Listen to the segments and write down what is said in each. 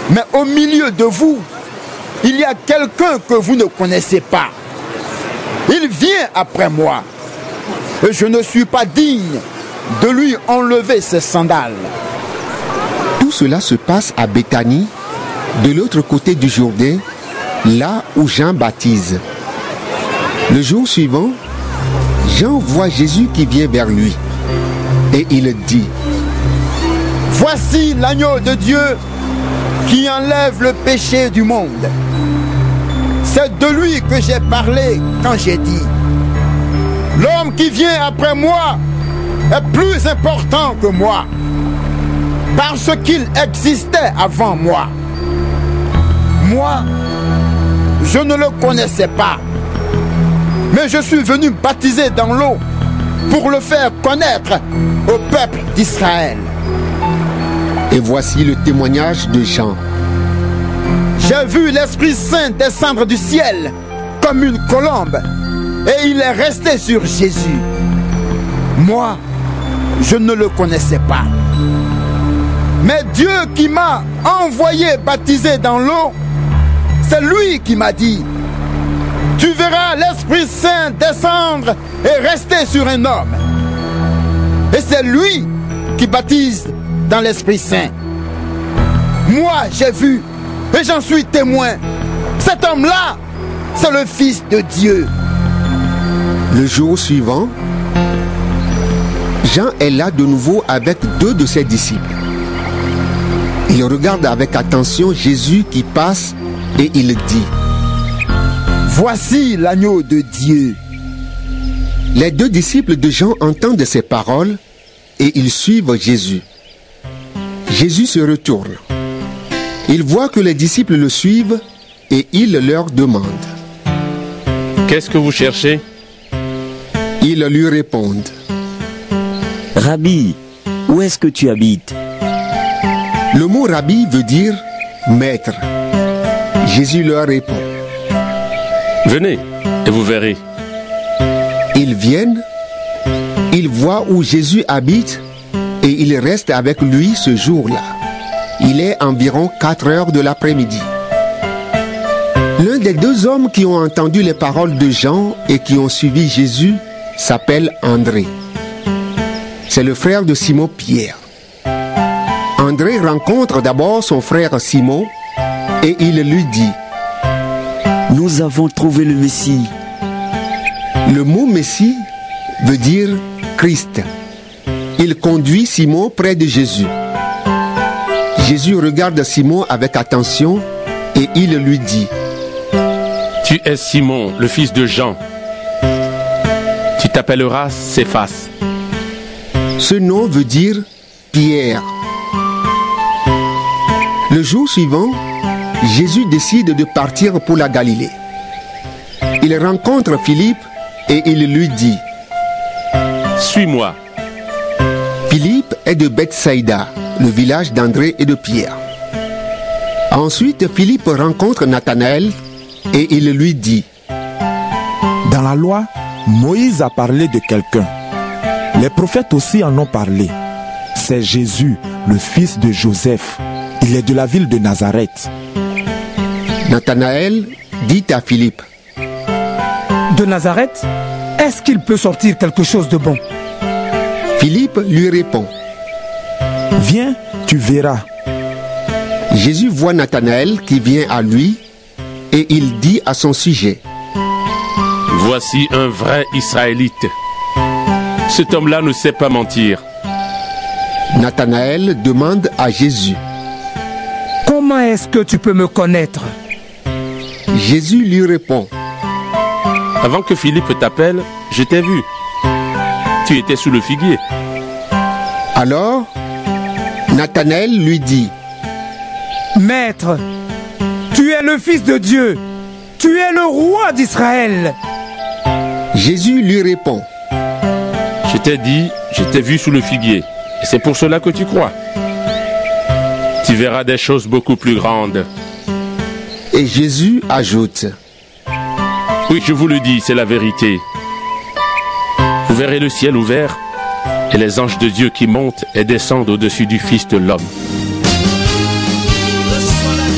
Mais au milieu de vous, il y a quelqu'un que vous ne connaissez pas. Il vient après moi. Et je ne suis pas digne de lui enlever ses sandales. Tout cela se passe à Béthanie, de l'autre côté du Jourdain, là où Jean baptise. Le jour suivant, Jean voit Jésus qui vient vers lui. Et il dit: Voici l'agneau de Dieu qui enlève le péché du monde. C'est de lui que j'ai parlé quand j'ai dit: l'homme qui vient après moi est plus important que moi, parce qu'il existait avant moi. Moi, je ne le connaissais pas, mais je suis venu baptiser dans l'eau pour le faire connaître au peuple d'Israël. Et voici le témoignage de Jean. J'ai vu l'Esprit Saint descendre du ciel comme une colombe, et il est resté sur Jésus. Moi, je ne le connaissais pas. Mais Dieu qui m'a envoyé baptiser dans l'eau, c'est lui qui m'a dit: tu verras l'Esprit Saint descendre et rester sur un homme. Et c'est lui qui baptise dans l'Esprit Saint. Moi, j'ai vu et j'en suis témoin. Cet homme-là, c'est le Fils de Dieu. Le jour suivant, Jean est là de nouveau avec 2 de ses disciples. Il regarde avec attention Jésus qui passe et il dit: voici l'agneau de Dieu. Les 2 disciples de Jean entendent ces paroles et ils suivent Jésus. Jésus se retourne. Il voit que les disciples le suivent et il leur demande: qu'est-ce que vous cherchez? Ils lui répondent: Rabbi, où est-ce que tu habites? Le mot Rabbi veut dire maître. Jésus leur répond: venez et vous verrez. Ils viennent, ils voient où Jésus habite et ils restent avec lui ce jour-là. Il est environ 4 heures de l'après-midi. L'un des 2 hommes qui ont entendu les paroles de Jean et qui ont suivi Jésus s'appelle André. C'est le frère de Simon-Pierre. André rencontre d'abord son frère Simon et il lui dit: nous avons trouvé le Messie. Le mot Messie veut dire Christ. Il conduit Simon près de Jésus. Jésus regarde Simon avec attention et il lui dit: tu es Simon, le fils de Jean. Tu t'appelleras Céphas. Ce nom veut dire Pierre. Le jour suivant, Jésus décide de partir pour la Galilée. Il rencontre Philippe et il lui dit: suis-moi. Philippe est de Bethsaïda, le village d'André et de Pierre. Ensuite, Philippe rencontre Nathanaël et il lui dit: dans la loi, Moïse a parlé de quelqu'un. Les prophètes aussi en ont parlé. C'est Jésus, le fils de Joseph. Il est de la ville de Nazareth. Nathanaël dit à Philippe: de Nazareth, est-ce qu'il peut sortir quelque chose de bon? Philippe lui répond: viens, tu verras. Jésus voit Nathanaël qui vient à lui et il dit à son sujet: voici un vrai Israélite. Cet homme-là ne sait pas mentir. Nathanaël demande à Jésus: comment est-ce que tu peux me connaître? Jésus lui répond: avant que Philippe t'appelle, je t'ai vu. Tu étais sous le figuier. Alors, Nathanaël lui dit: maître, tu es le Fils de Dieu. Tu es le roi d'Israël. Jésus lui répond: je t'ai dit, je t'ai vu sous le figuier. Et c'est pour cela que tu crois. Tu verras des choses beaucoup plus grandes. Et Jésus ajoute: oui, je vous le dis, c'est la vérité. Vous verrez le ciel ouvert et les anges de Dieu qui montent et descendent au-dessus du Fils de l'homme.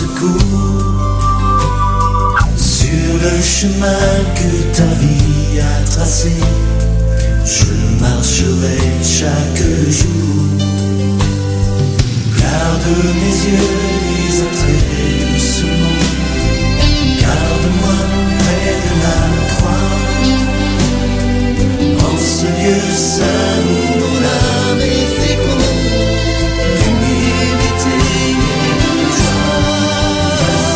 secours sur le chemin que ta vie a tracé. Je marcherai chaque jour. Garde mes yeux les entrées de ce monde. Garde-moi près de la croix. En ce lieu saint où mon âme est féconde d'humilité et de joie.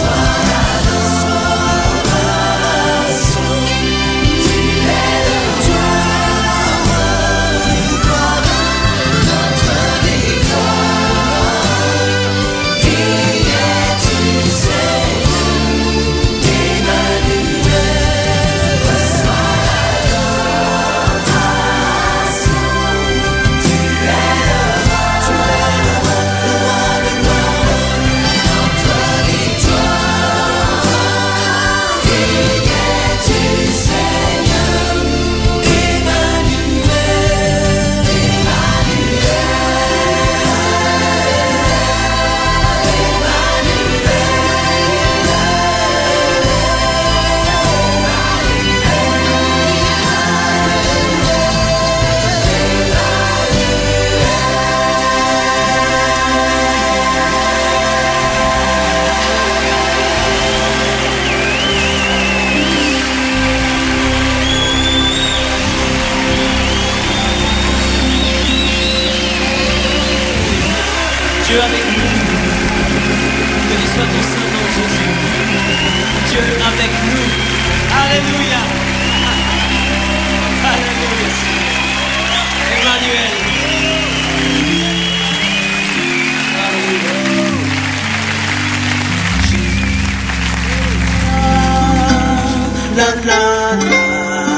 Tu es le roi, nous pardonne notre victoire. Qui es-tu, Seigneur, Emmanuel? Reçois l'adoration. Tu es le roi, le roi, notre victoire. Qui es-tu, Seigneur, Emmanuel, Dieu avec nous. Béni soit ton Saint-Nom, Jésus. Dieu avec nous. Alléluia. Alléluia. Emmanuel. Alléluia. La la la.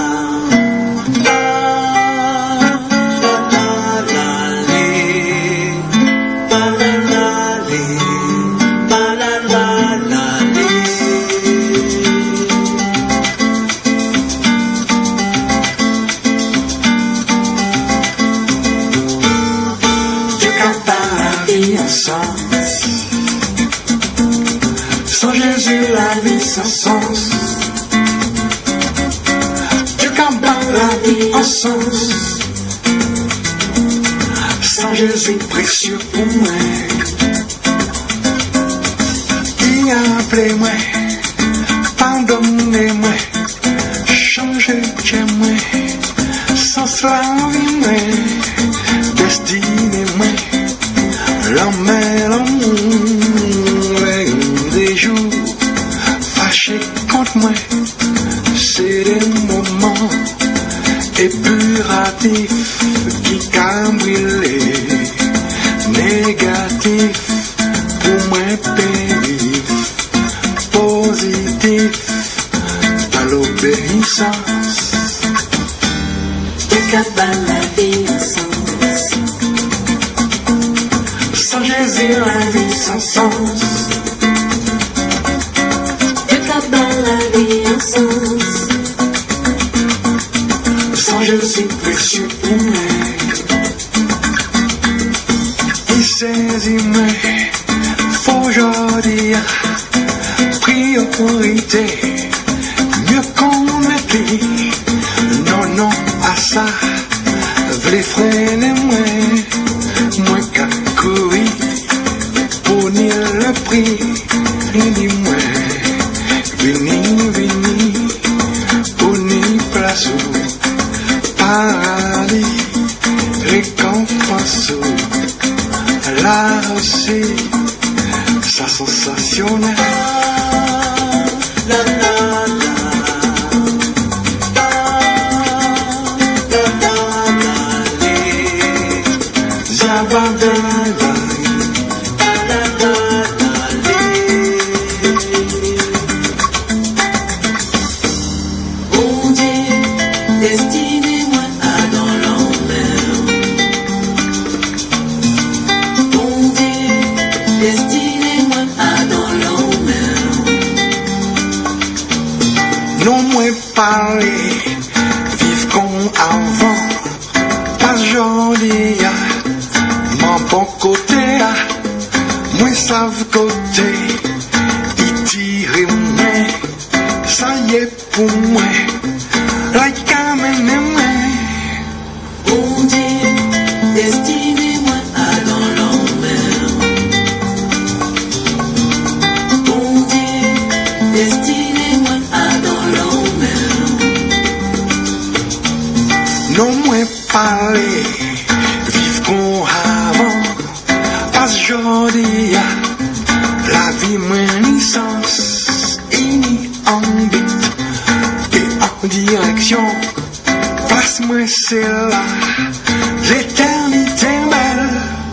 Sans Jésus, la vie sans sens. Dieu campagne la vie en sens. Sans Jésus, précieux pour moi. Il a appelé moi, pardonnez-moi, changez de moi. Sans cela, moi, destinez-moi. L'homme et l'amour, des jours fâchés contre moi, c'est des moments épuratifs qui cambrillent, négatifs pour moi périr, positifs à l'obéissance. Décapable la vie en sens. Sans Jésus, la vie sans sens. Décapable la vie en sens. Sans Jésus, précieux pour moi. Il saisit moi, faut aujourd'hui priorité. Mieux qu'on m'écrit, non, non, à ça, v'lez freiner moi qu'à courir, pour nier le prix, dis-moi, vini, pour nier place au paradis, récompense, là aussi, ça sensationnel. Destinez-moi à dans l'enfer. Bon Dieu, destinez-moi à dans l'enfer. Non, moi parler, vivre comme avant, pas aujourd'hui, mon bon côté, moi savent côté, non moins parler, vivre qu'on avant, pas aujourd'hui, la vie moins ni sens, ni en but, et en direction, passe-moi celle-là, l'éternité belle.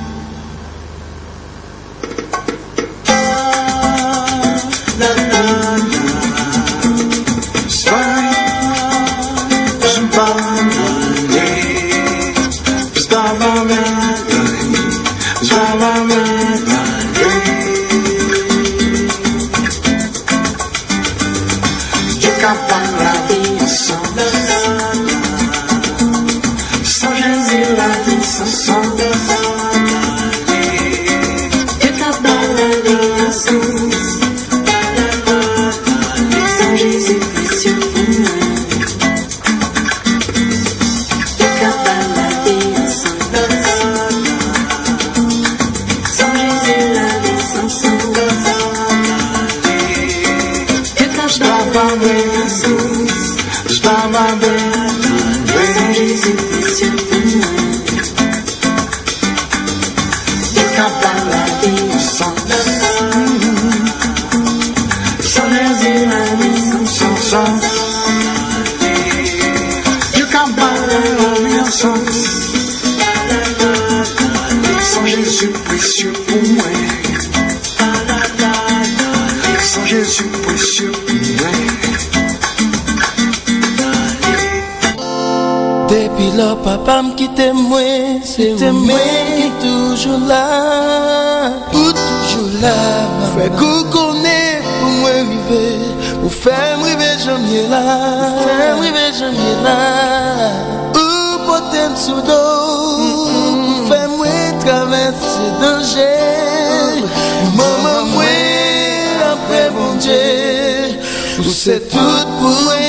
Sans Jésus précieux pour moi, sans Jésus précieux pour moi. Depuis là, papa me quitte moi, c'était moi qui toujours là, ou toujours là. Fait qu'on connaît pour moi arriver, pour faire arriver jamais là, faire arriver jamais là. Potem sous dos, fais-moi traverser danger. Maman, moi, après bon Dieu, c'est tout pour moi.